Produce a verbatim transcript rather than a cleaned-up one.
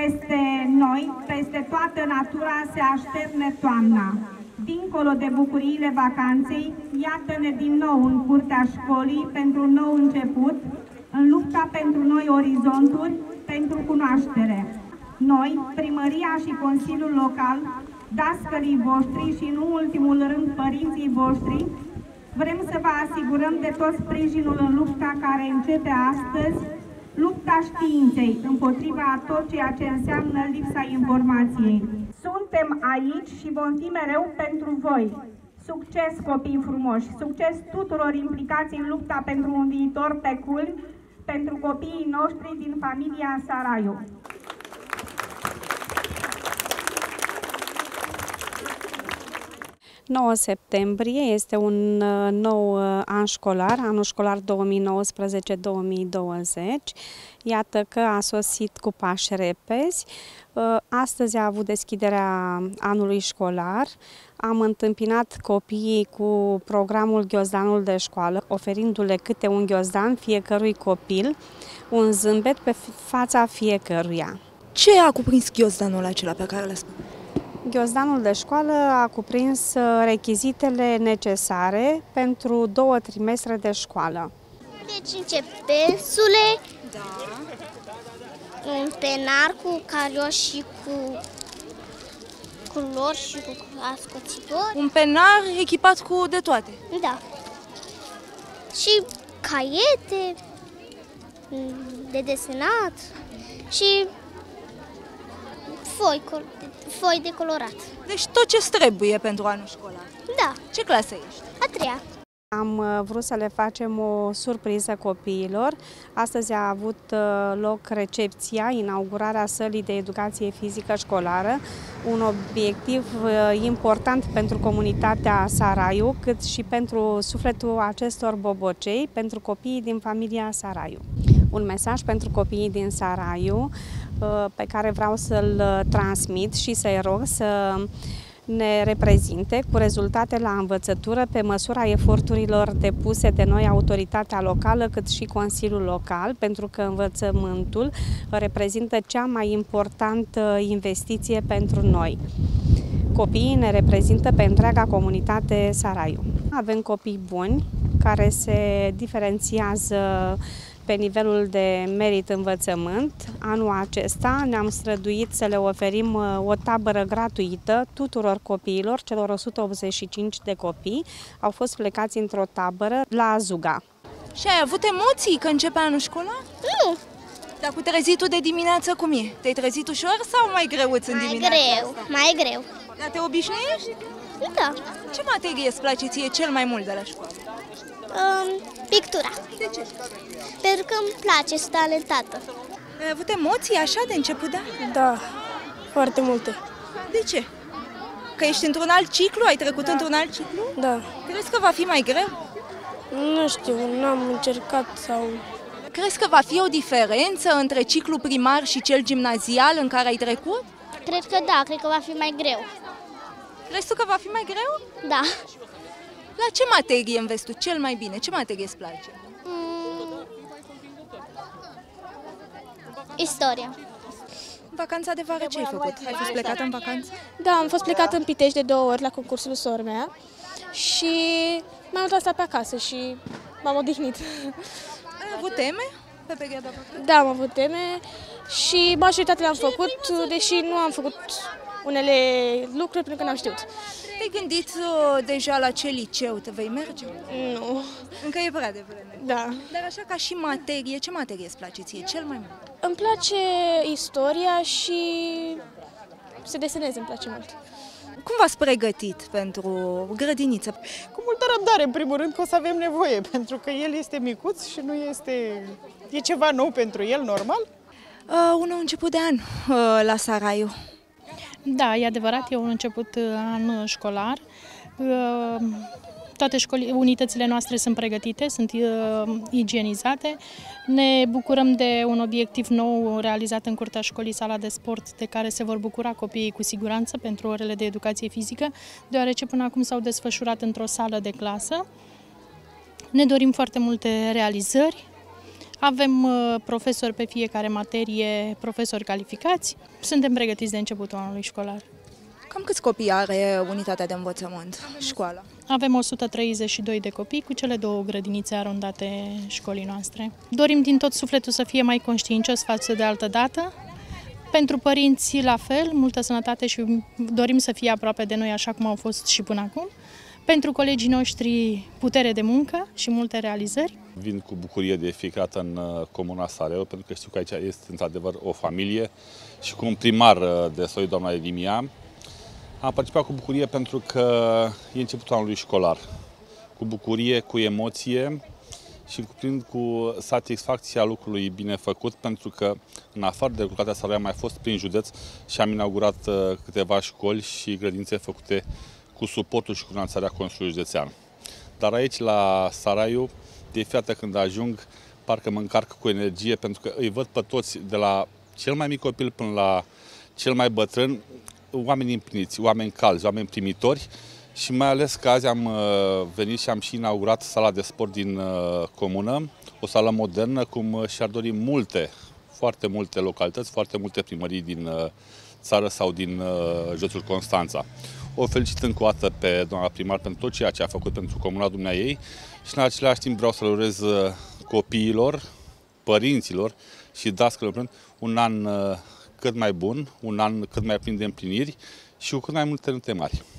Peste noi, peste toată natura se așterne toamna. Dincolo de bucuriile vacanței, iată-ne din nou în curtea școlii pentru un nou început, în lupta pentru noi orizonturi, pentru cunoaștere. Noi, primăria și Consiliul Local, dascălii voștri și, în ultimul rând, părinții voștri, vrem să vă asigurăm de tot sprijinul în lupta care începe astăzi, lupta științei împotriva a tot ceea ce înseamnă lipsa informației. Suntem aici și vom fi mereu pentru voi. Succes, copii frumoși! Succes tuturor implicați în lupta pentru un viitor pe cui, pentru copiii noștri din familia Saraiu. nouă septembrie este un nou an școlar, anul școlar două mii nouăsprezece două mii douăzeci. Iată că a sosit cu pași repezi. Astăzi a avut deschiderea anului școlar. Am întâmpinat copiii cu programul Ghiozdanul de școală, oferindu-le câte un ghiozdan fiecărui copil, un zâmbet pe fața fiecăruia. Ce a cuprins ghiozdanul acela pe care l-a spus? Ghiozdanul de școală a cuprins rechizitele necesare pentru două trimestre de școală. Deci încep pensule, da. Un penar cu carioși și cu culori și cu ascuțitori. Un penar echipat cu de toate. Da. Și caiete de desenat și foi, foi de colorat. Deci tot ce trebuie pentru anul școlar. Da. Ce clasă ești? A treia. Am vrut să le facem o surpriză copiilor. Astăzi a avut loc recepția, inaugurarea sălii de educație fizică școlară, un obiectiv important pentru comunitatea Saraiu, cât și pentru sufletul acestor bobocei, pentru copiii din familia Saraiu. Un mesaj pentru copiii din Saraiu pe care vreau să-l transmit și să-i rog să ne reprezinte cu rezultate la învățătură pe măsura eforturilor depuse de noi, autoritatea locală, cât și Consiliul Local, pentru că învățământul reprezintă cea mai importantă investiție pentru noi. Copiii ne reprezintă pe întreaga comunitate Saraiu. Avem copii buni care se diferențiază pe nivelul de merit învățământ. Anul acesta ne-am străduit să le oferim o tabără gratuită tuturor copiilor, celor o sută optzeci și cinci de copii. Au fost plecați într-o tabără la Azuga. Și ai avut emoții când începe anul școlar? Nu. Dar cu trezitul de dimineață cum e? Te-ai trezit ușor sau mai greuț în mai dimineața greu, asta? mai greu. Dar te obișnuiești? Da. Ce materie îți place ție cel mai mult de la școală? Um, pictura. De ce? Pentru că îmi place, sunt talentată. Ai avut emoții așa de început de an? Da, foarte multe. De ce? Că ești într-un alt ciclu? Ai trecut da. într-un alt ciclu? Da. Crezi că va fi mai greu? Nu știu, n-am încercat sau... Crezi că va fi o diferență între ciclu primar și cel gimnazial în care ai trecut? Cred că da, cred că va fi mai greu. Crezi tu că va fi mai greu? Da. La ce materie înveți tu cel mai bine? Ce materie îți place? Mm. Istoria. Vacanța de vară ce ai făcut? Ai fost plecată în vacanță? Da, am fost plecată în Pitești de două ori la concursul sora mea și m-am întors pe acasă și m-am odihnit. Ai avut teme pe perioada vacanței? Da, am avut teme și majoritatea le-am făcut, deși nu am făcut unele lucruri pentru că n-am știut. Te-ai gândit uh, deja la ce liceu te vei merge? Nu. Încă e prea devreme. Da. Dar așa ca și materie, ce materie îți place ție cel mai mult? Îmi place istoria și să desenez, îmi place mult. Cum v-ați pregătit pentru grădiniță? Cu multă răbdare, în primul rând, că o să avem nevoie, pentru că el este micuț și nu este... e ceva nou pentru el, normal. Uh, un nou început de an uh, la Saraiu. Da, e adevărat, e un început an școlar. Toate școli, unitățile noastre sunt pregătite, sunt igienizate. Ne bucurăm de un obiectiv nou realizat în curtea școlii, sala de sport, de care se vor bucura copiii cu siguranță pentru orele de educație fizică, deoarece până acum s-au desfășurat într-o sală de clasă. Ne dorim foarte multe realizări. Avem profesori pe fiecare materie, profesori calificați. Suntem pregătiți de începutul anului școlar. Cam câți copii are unitatea de învățământ, școala? Avem o sută treizeci și doi de copii cu cele două grădinițe arondate școlii noastre. Dorim din tot sufletul să fie mai conștiincios față de altă dată. Pentru părinți, la fel, multă sănătate și dorim să fie aproape de noi așa cum au fost și până acum. Pentru colegii noștri, putere de muncă și multe realizări. Vin cu bucurie de fiecare dată în Comuna Saraiu, pentru că știu că aici este într-adevăr o familie și cu un primar de soi, doamna Edimia. Am participat cu bucurie pentru că e începutul anului școlar. Cu bucurie, cu emoție și cuprind cu satisfacția lucrului bine făcut, pentru că în afară de localitatea Saraiu am mai fost prin județ și am inaugurat câteva școli și grădinițe făcute cu suportul și cu finanțarea Consiliului Județean. Dar aici, la Saraiu, de fiecare dată când ajung, parcă mă încarc cu energie, pentru că îi văd pe toți, de la cel mai mic copil până la cel mai bătrân, oameni împliniți, oameni calzi, oameni primitori și mai ales că azi am venit și am și inaugurat sala de sport din comună, o sală modernă, cum și-ar dori multe, foarte multe localități, foarte multe primării din țară sau din județul Constanța. O felicit încă o dată pe doamna primar pentru tot ceea ce a făcut pentru comuna dumneaei și în același timp vreau să-l urez copiilor, părinților și dascălor un an cât mai bun, un an cât mai plin de împliniri și cu cât mai multe nute mari.